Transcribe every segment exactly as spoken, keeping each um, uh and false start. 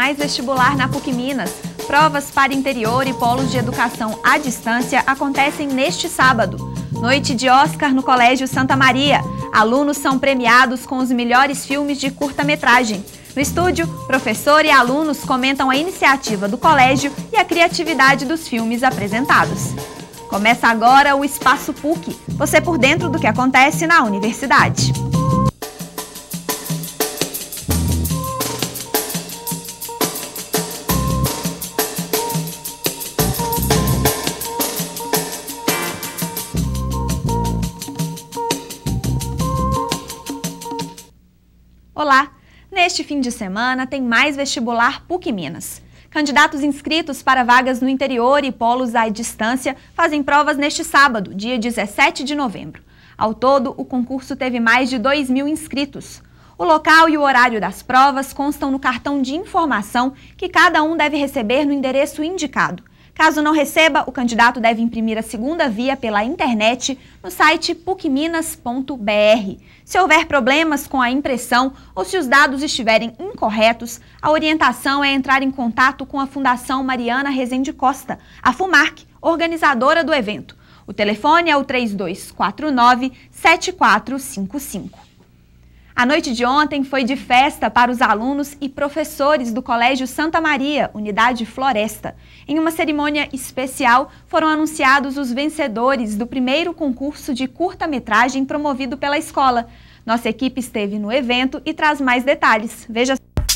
mais vestibular na PUC Minas. Provas para interior e polos de educação à distância acontecem neste sábado. Noite de Oscar no Colégio Santa Maria. Alunos são premiados com os melhores filmes de curta-metragem. No estúdio, professor e alunos comentam a iniciativa do colégio e a criatividade dos filmes apresentados. Começa agora o Espaço PUC, você por dentro do que acontece na universidade. Olá! Neste fim de semana tem mais vestibular PUC Minas. Candidatos inscritos para vagas no interior e polos à distância fazem provas neste sábado, dia dezessete de novembro. Ao todo, o concurso teve mais de dois mil inscritos. O local e o horário das provas constam no cartão de informação que cada um deve receber no endereço indicado. Caso não receba, o candidato deve imprimir a segunda via pela internet no site puc minas ponto b r. Se houver problemas com a impressão ou se os dados estiverem incorretos, a orientação é entrar em contato com a Fundação Mariana Rezende Costa, a FUMARC, organizadora do evento. O telefone é o três dois quatro nove, sete quatro cinco cinco. A noite de ontem foi de festa para os alunos e professores do Colégio Santa Maria, Unidade Floresta. Em uma cerimônia especial, foram anunciados os vencedores do primeiro concurso de curta-metragem promovido pela escola. Nossa equipe esteve no evento e traz mais detalhes. Veja.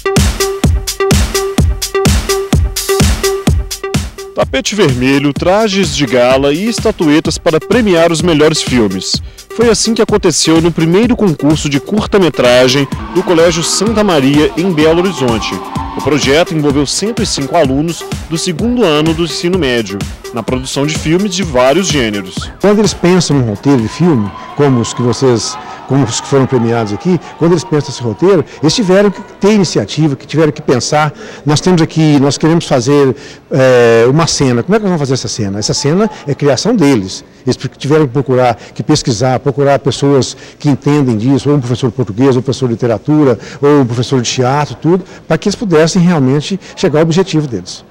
Tapete vermelho, trajes de gala e estatuetas para premiar os melhores filmes. Foi assim que aconteceu no primeiro concurso de curta-metragem do Colégio Santa Maria, em Belo Horizonte. O projeto envolveu cento e cinco alunos do segundo ano do ensino médio, na produção de filmes de vários gêneros. Quando eles pensam num roteiro de filme, como os que vocês, como os que foram premiados aqui, quando eles pensam nesse roteiro, eles tiveram que ter iniciativa, que tiveram que pensar. Nós temos aqui, nós queremos fazer é, uma cena. Como é que nós vamos fazer essa cena? Essa cena é criação deles. Eles tiveram que procurar, que pesquisar, procurar pessoas que entendem disso, ou um professor de português, ou um professor de literatura, ou um professor de teatro, tudo, para que eles pudessem realmente chegar ao objetivo deles.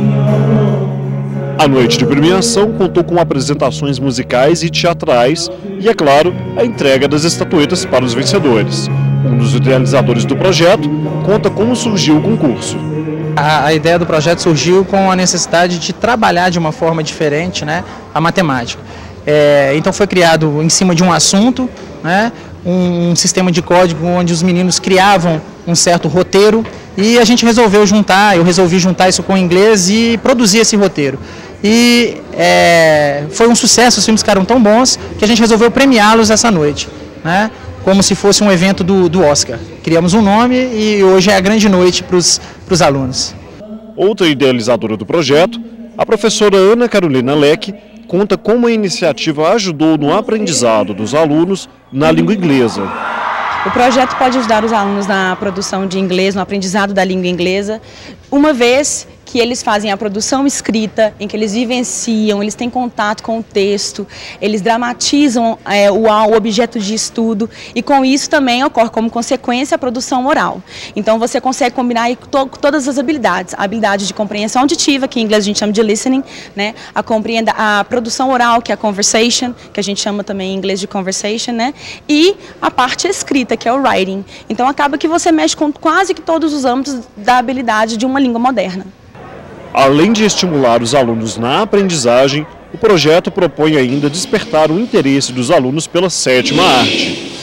A noite de premiação contou com apresentações musicais e teatrais e, é claro, a entrega das estatuetas para os vencedores. Um dos idealizadores do projeto conta como surgiu o concurso. A, a ideia do projeto surgiu com a necessidade de trabalhar de uma forma diferente, né, a matemática. É, então foi criado em cima de um assunto, né, um, um sistema de código onde os meninos criavam um certo roteiro e a gente resolveu juntar, eu resolvi juntar isso com o inglês e produzir esse roteiro. E é, foi um sucesso, os filmes ficaram tão bons que a gente resolveu premiá-los essa noite, né, como se fosse um evento do, do Oscar. Criamos um nome e hoje é a grande noite para os alunos. Outra idealizadora do projeto, a professora Ana Carolina Leque, conta como a iniciativa ajudou no aprendizado dos alunos na língua inglesa. O projeto pode ajudar os alunos na produção de inglês, no aprendizado da língua inglesa, uma vez que eles fazem a produção escrita, em que eles vivenciam, eles têm contato com o texto, eles dramatizam é, o, o objeto de estudo e com isso também ocorre como consequência a produção oral. Então você consegue combinar aí to, todas as habilidades, a habilidade de compreensão auditiva, que em inglês a gente chama de listening, né? a, compreenda, a produção oral, que é a conversation, que a gente chama também em inglês de conversation, né? E a parte escrita, que é o writing. Então acaba que você mexe com quase que todos os âmbitos da habilidade de uma língua moderna. Além de estimular os alunos na aprendizagem, o projeto propõe ainda despertar o interesse dos alunos pela sétima arte.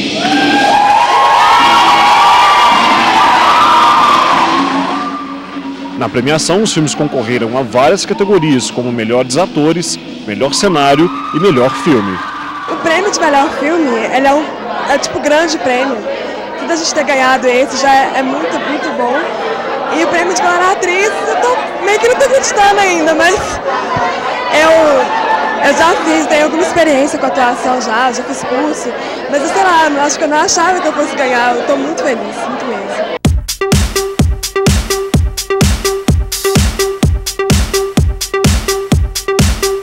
Na premiação, os filmes concorreram a várias categorias, como melhores atores, melhor cenário e melhor filme. O prêmio de melhor filme, ele é, um, é tipo grande prêmio. Tudo a gente ter ganhado esse já é, é muito, muito bom. E o prêmio de melhor atriz, eu tô, meio que não estou acreditando ainda, mas eu, eu já fiz, tenho alguma experiência com atuação já, já fiz curso, mas sei lá, acho que eu não achava que eu fosse ganhar, eu estou muito feliz, muito mesmo.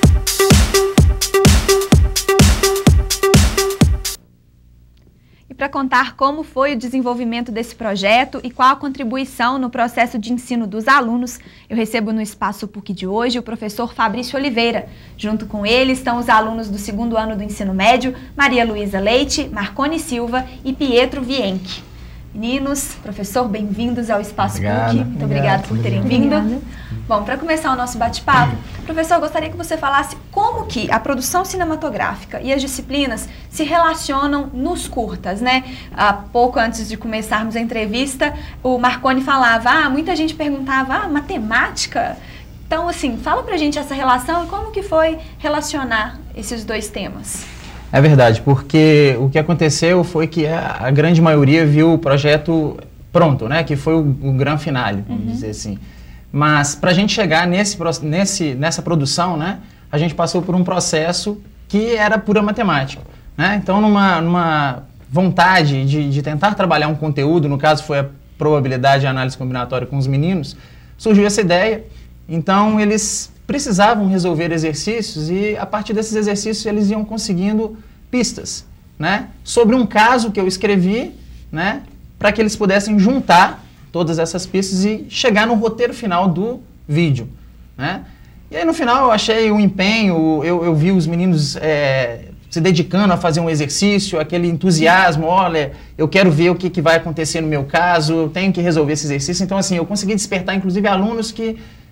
Para contar como foi o desenvolvimento desse projeto e qual a contribuição no processo de ensino dos alunos, eu recebo no Espaço P U C de hoje o professor Fabrício Oliveira. Junto com ele estão os alunos do segundo ano do ensino médio, Maria Luísa Leite, Marcone Silva e Pietro Vienck. Meninos, professor, bem-vindos ao Espaço P U C. Muito obrigada por terem vindo. Bom, para começar o nosso bate-papo, professor, eu gostaria que você falasse como que a produção cinematográfica e as disciplinas se relacionam nos curtas, né? Há pouco antes de começarmos a entrevista, o Marcone falava, ah, muita gente perguntava, ah, matemática? Então, assim, fala pra gente essa relação e como que foi relacionar esses dois temas. É verdade, porque o que aconteceu foi que a, a grande maioria viu o projeto pronto, né? Que foi o, o grande finale, vamos uhum. dizer assim. Mas para a gente chegar nesse, nesse, nessa produção, né? A gente passou por um processo que era pura matemática, né? Então, numa, numa vontade de, de tentar trabalhar um conteúdo, no caso foi a probabilidade de análise combinatória com os meninos, surgiu essa ideia. Então, eles precisavam resolver exercícios e, a partir desses exercícios, eles iam conseguindo pistas, né, sobre um caso que eu escrevi, né, para que eles pudessem juntar todas essas pistas e chegar no roteiro final do vídeo, né. E aí, no final, eu achei um empenho, eu, eu vi os meninos é, se dedicando a fazer um exercício, aquele entusiasmo, olha, eu quero ver o que, que vai acontecer no meu caso, eu tenho que resolver esse exercício. Então, assim, eu consegui despertar, inclusive, alunos que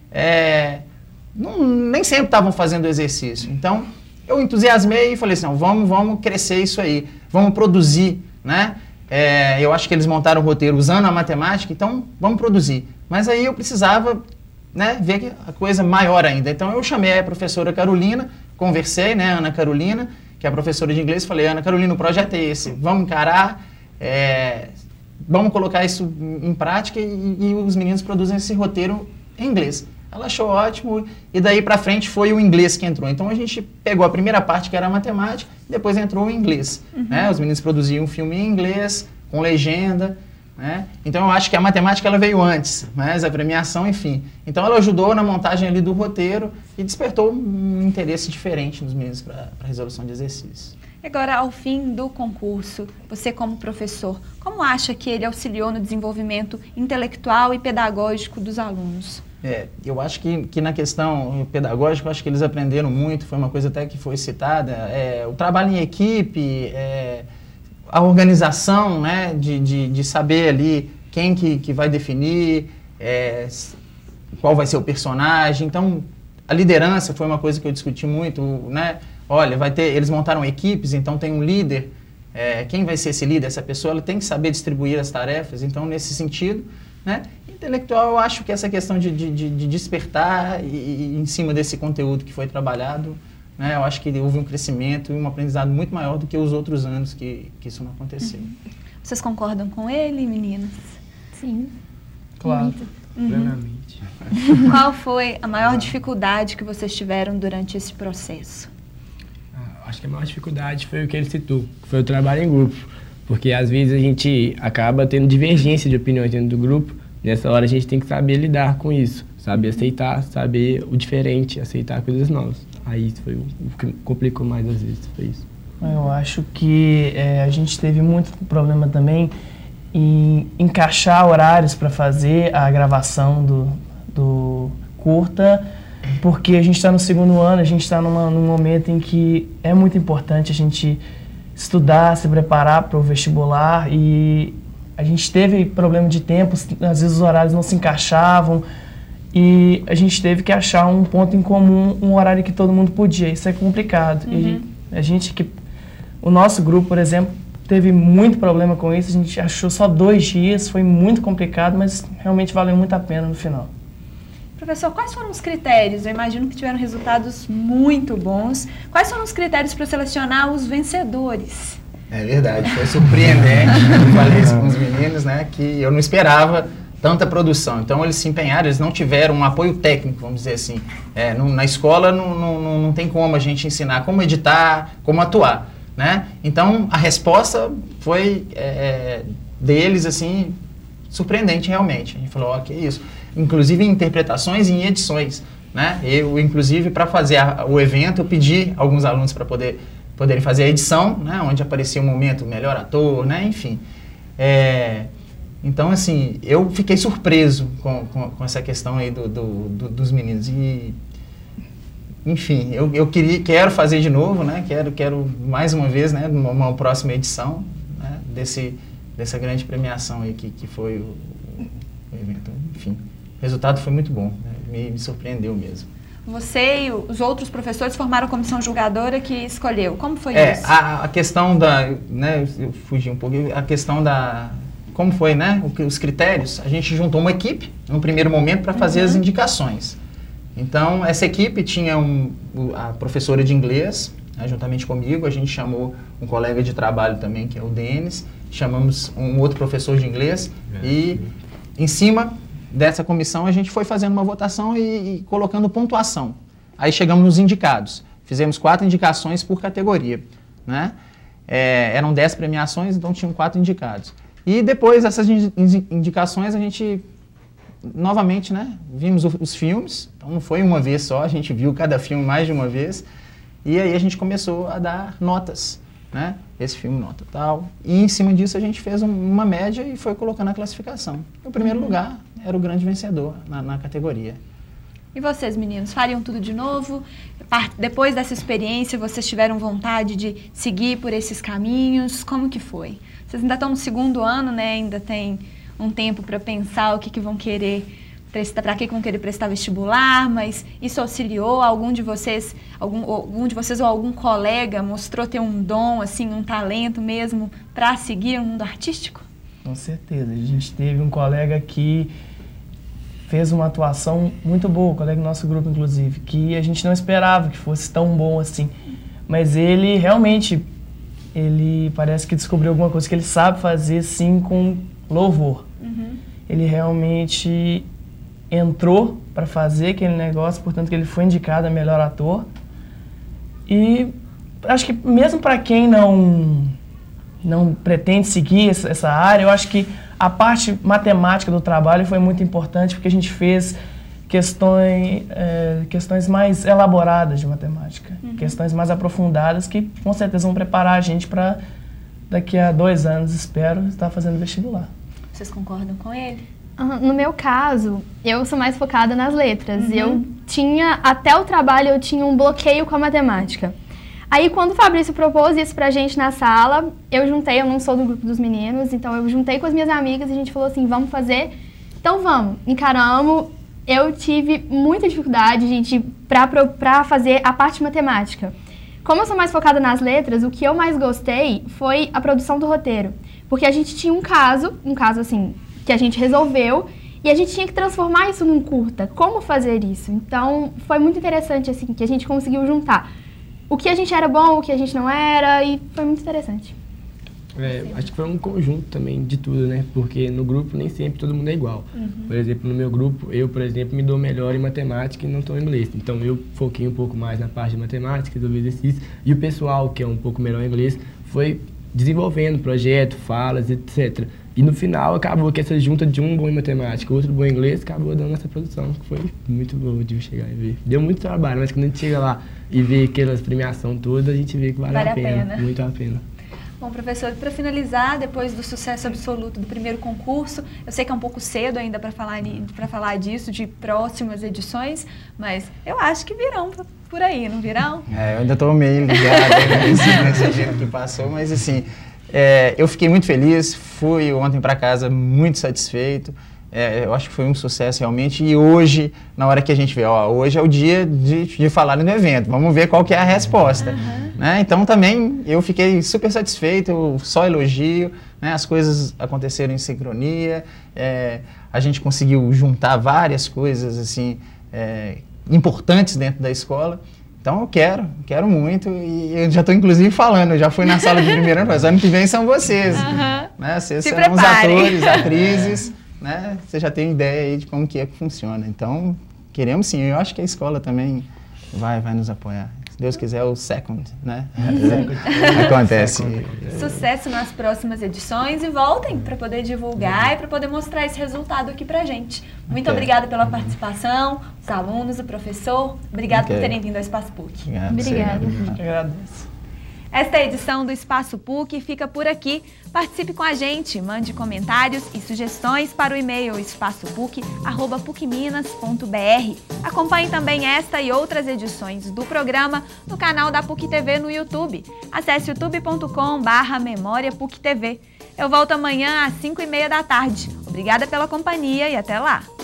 é, não, nem sempre estavam fazendo exercício. Então, eu entusiasmei e falei assim, não, vamos, vamos crescer isso aí, vamos produzir, né? É, eu acho que eles montaram o roteiro usando a matemática, então vamos produzir. Mas aí eu precisava, né, ver que a coisa maior ainda. Então, eu chamei a professora Carolina, conversei, né, Ana Carolina, que é a professora de inglês, falei, Ana Carolina, o projeto é esse, vamos encarar, é, vamos colocar isso em prática e, e os meninos produzem esse roteiro em inglês. Ela achou ótimo e daí para frente foi o inglês que entrou. Então a gente pegou a primeira parte que era a matemática e depois entrou o inglês. Uhum. Né? Os meninos produziam um filme em inglês, com legenda. Né? Então eu acho que a matemática ela veio antes, mas a premiação, enfim. Então ela ajudou na montagem ali do roteiro e despertou um interesse diferente nos meninos para a resolução de exercícios. Agora, ao fim do concurso, você como professor, como acha que ele auxiliou no desenvolvimento intelectual e pedagógico dos alunos? É, eu acho que, que na questão pedagógica, eu acho que eles aprenderam muito, foi uma coisa até que foi citada, é, o trabalho em equipe, é, a organização, né, de, de, de saber ali quem que, que vai definir, é, qual vai ser o personagem. Então, a liderança foi uma coisa que eu discuti muito, né? Olha, vai ter, eles montaram equipes, então tem um líder, é, quem vai ser esse líder? Essa pessoa ela tem que saber distribuir as tarefas, então nesse sentido, né? Intelectual, eu acho que essa questão de, de, de despertar e, e em cima desse conteúdo que foi trabalhado, né, eu acho que houve um crescimento e um aprendizado muito maior do que os outros anos que, que isso não aconteceu. Vocês concordam com ele, meninas? Sim. Claro, uhum. plenamente. Qual foi a maior dificuldade que vocês tiveram durante esse processo? Ah, acho que a maior dificuldade foi o que ele citou, que foi o trabalho em grupo. Porque às vezes a gente acaba tendo divergência de opiniões dentro do grupo. Nessa hora a gente tem que saber lidar com isso, saber aceitar, saber o diferente, aceitar coisas novas. Aí isso foi o que complicou mais às vezes, foi isso. Eu acho que é, a gente teve muito problema também em encaixar horários para fazer a gravação do, do curta, porque a gente está no segundo ano, a gente está num momento em que é muito importante a gente estudar, se preparar para o vestibular e a gente teve problema de tempo, às vezes os horários não se encaixavam e a gente teve que achar um ponto em comum, um horário que todo mundo podia. Isso é complicado. Uhum. E a gente que, o nosso grupo, por exemplo, teve muito problema com isso. A gente achou só dois dias, foi muito complicado, mas realmente valeu muito a pena no final. Professor, quais foram os critérios? Eu imagino que tiveram resultados muito bons. Quais foram os critérios para selecionar os vencedores? É verdade, foi surpreendente. Eu falei isso com os meninos, né, que eu não esperava tanta produção. Então, eles se empenharam, eles não tiveram um apoio técnico, vamos dizer assim. É, no, na escola não, não, não tem como a gente ensinar como editar, como atuar, né? Então, a resposta foi é, deles, assim, surpreendente realmente. A gente falou, ó, que isso. Inclusive em interpretações e em edições, né? Eu, inclusive, para fazer a, o evento, eu pedi alguns alunos para poder poderem fazer a edição, né, onde aparecia o momento melhor ator, né, enfim. É, então, assim, eu fiquei surpreso com, com, com essa questão aí do, do, do, dos meninos. E, enfim, eu, eu queria, quero fazer de novo, né, quero, quero mais uma vez, né, uma, uma próxima edição, né, desse, dessa grande premiação aí que, que foi o, o evento. Enfim, o resultado foi muito bom, né, me, me surpreendeu mesmo. Você e os outros professores formaram a comissão julgadora que escolheu. Como foi é, isso? A, a questão da... Né, eu fugi um pouquinho. A questão da... Como foi, né? Os critérios. A gente juntou uma equipe, no primeiro momento, para fazer uhum. as indicações. Então, essa equipe tinha um, a professora de inglês, né, juntamente comigo. A gente chamou um colega de trabalho também, que é o Denis. Chamamos um outro professor de inglês. É. E, em cima dessa comissão, a gente foi fazendo uma votação e, e colocando pontuação. Aí chegamos nos indicados. Fizemos quatro indicações por categoria, né? É, eram dez premiações, então tinham quatro indicados. E depois dessas indicações, a gente, novamente, né, vimos os filmes. Então não foi uma vez só, a gente viu cada filme mais de uma vez. E aí a gente começou a dar notas, né? Esse filme nota tal. E em cima disso a gente fez um, uma média e foi colocando a classificação. O primeiro lugar era o grande vencedor na, na categoria. E vocês, meninos, fariam tudo de novo? Depois dessa experiência, vocês tiveram vontade de seguir por esses caminhos? Como que foi? Vocês ainda estão no segundo ano, né? Ainda tem um tempo para pensar o que, que vão querer prestar, para que vão querer prestar vestibular, mas isso auxiliou? Algum de vocês, algum, algum de vocês ou algum colega mostrou ter um dom, assim, um talento mesmo para seguir o mundo artístico? Com certeza. A gente teve um colega que fez uma atuação muito boa, colega do nosso grupo, inclusive, que a gente não esperava que fosse tão bom assim. Mas ele realmente, ele parece que descobriu alguma coisa que ele sabe fazer, sim, com louvor. Uhum. Ele realmente entrou para fazer aquele negócio, portanto que ele foi indicado a melhor ator. E acho que mesmo para quem não, não pretende seguir essa, essa área, eu acho que a parte matemática do trabalho foi muito importante, porque a gente fez questões, é, questões mais elaboradas de matemática, uhum. questões mais aprofundadas que com certeza vão preparar a gente para daqui a dois anos, espero, estar fazendo vestibular. Vocês concordam com ele? No meu caso, eu sou mais focada nas letras. Uhum. Eu tinha, até o trabalho, eu tinha um bloqueio com a matemática. Aí, quando o Fabrício propôs isso pra gente na sala, eu juntei, eu não sou do grupo dos meninos, então eu juntei com as minhas amigas e a gente falou assim, vamos fazer? Então vamos, encaramos. Eu tive muita dificuldade, gente, pra, pra fazer a parte matemática. Como eu sou mais focada nas letras, o que eu mais gostei foi a produção do roteiro. Porque a gente tinha um caso, um caso assim, que a gente resolveu, e a gente tinha que transformar isso num curta. Como fazer isso? Então, foi muito interessante, assim, que a gente conseguiu juntar o que a gente era bom, o que a gente não era, e foi muito interessante. É, acho que foi um conjunto também de tudo, né? Porque no grupo nem sempre todo mundo é igual. Uhum. Por exemplo, no meu grupo, eu, por exemplo, me dou melhor em matemática e não estou em inglês. Então, eu foquei um pouco mais na parte de matemática, do exercício, e o pessoal, que é um pouco melhor em inglês, foi desenvolvendo projeto, falas, etcétera. E no final, acabou que essa junta de um bom em matemática, outro bom em inglês, acabou dando essa produção, que foi muito boa de chegar e ver. Deu muito trabalho, mas quando a gente chega lá e vê aquelas premiações todas, a gente vê que vale, vale a, pena, a pena, muito a pena. Bom, professor, para finalizar, depois do sucesso absoluto do primeiro concurso, eu sei que é um pouco cedo ainda para falar, para falar disso, de próximas edições, mas eu acho que virão por aí, não virão? É, eu ainda estou meio ligado nesse, nesse dia que passou, mas assim, é, eu fiquei muito feliz, fui ontem para casa muito satisfeito. É, eu acho que foi um sucesso realmente, e hoje, na hora que a gente vê, ó, hoje é o dia de, de falar no evento, vamos ver qual que é a resposta. Uhum. Né? Então também eu fiquei super satisfeito, eu só elogio, né? As coisas aconteceram em sincronia, é, a gente conseguiu juntar várias coisas assim, é, importantes dentro da escola. Então eu quero, quero muito, e eu já estou inclusive falando, eu já fui na sala de primeiro ano, mas ano que vem são vocês. Uhum. Né? Vocês Se serão preparem. os atores, atrizes. Né? Você já tem ideia aí de como que é que funciona. Então, queremos sim. Eu acho que a escola também vai, vai nos apoiar. Se Deus quiser, o second, né? Acontece. Sucesso nas próximas edições e voltem para poder divulgar e para poder mostrar esse resultado aqui pra gente. Muito okay. obrigada pela participação, os alunos, o professor. Obrigado okay. por terem vindo ao Espaço P U C. Obrigado. Obrigada. Eu agradeço. Esta edição do Espaço P U C fica por aqui. Participe com a gente, mande comentários e sugestões para o e-mail espaçopuc arroba pucminas ponto br. Acompanhe também esta e outras edições do programa no canal da P U C T V no YouTube. Acesse youtube ponto com barra memória P U C T V. Eu volto amanhã às cinco e meia da tarde. Obrigada pela companhia e até lá!